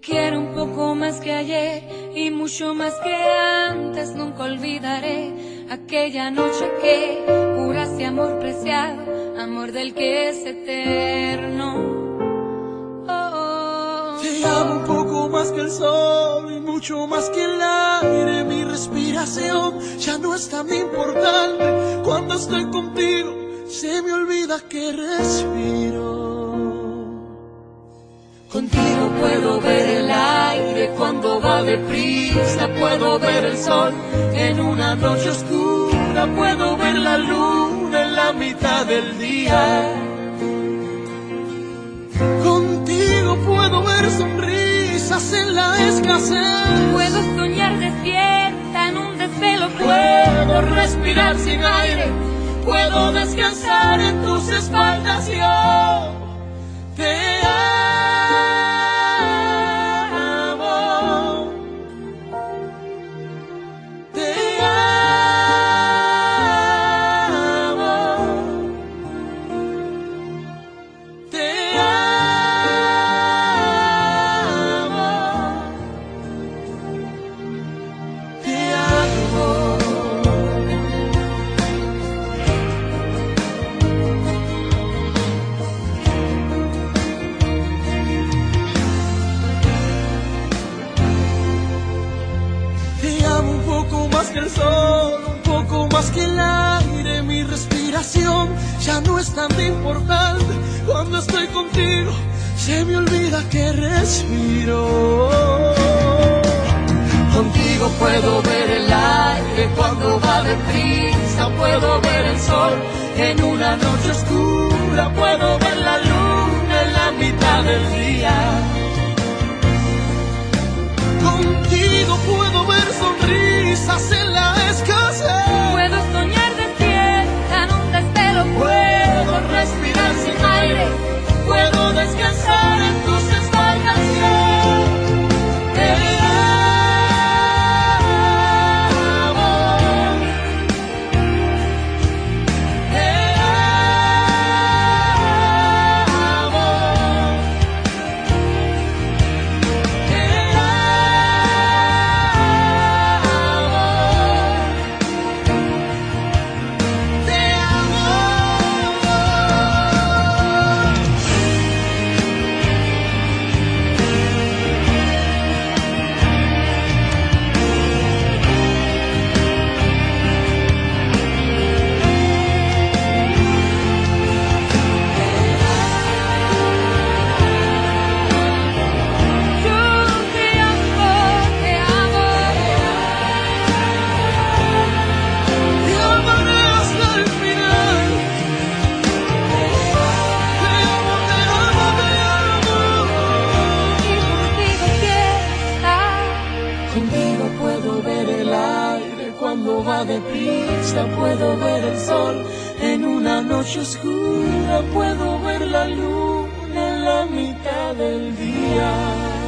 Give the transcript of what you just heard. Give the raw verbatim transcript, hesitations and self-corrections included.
quiero un poco más que ayer y mucho más que antes. Nunca olvidaré aquella noche que juraste amor preciado, amor del que es eterno. Oh, oh, oh. Te amo un poco más que el sol y mucho más que el aire. Mi respiración ya no es tan importante. Cuando estoy contigo se me olvida que respiro. Contigo puedo ver el aire cuando va deprisa, puedo ver el sol en una noche oscura, puedo ver la luna en la mitad del día. Contigo puedo ver sonrisas en la escasez, puedo soñar despierta en un desvelo, puedo respirar sin aire, puedo descansar en tus espaldas. Yo te amo. Que el sol, un poco más que el aire, mi respiración ya no es tan importante. Cuando estoy contigo se me olvida que respiro. Contigo puedo ver el aire cuando va deprisa, puedo ver el sol en una noche oscura, puedo ver la luna en la mitad del día. Contigo puedo ver sonrisas en la escasez, puedo soñar despierta en un desvelo, puedo respirar sin aire, puedo descansar en tus espaldas. Te amo, te amo, te Contigo puedo ver el aire cuando va deprisa, puedo ver el sol en una noche oscura, puedo ver la luna en la mitad del día.